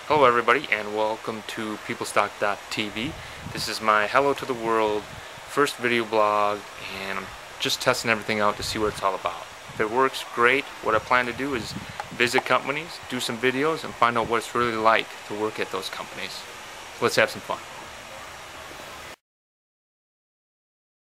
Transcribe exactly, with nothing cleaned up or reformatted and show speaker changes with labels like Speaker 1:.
Speaker 1: Hello everybody and welcome to Peoplestock dot T V. This is my Hello to the World first video blog, and I'm just testing everything out to see what it's all about. If it works, great. What I plan to do is visit companies, do some videos, and find out what it's really like to work at those companies. Let's have some fun.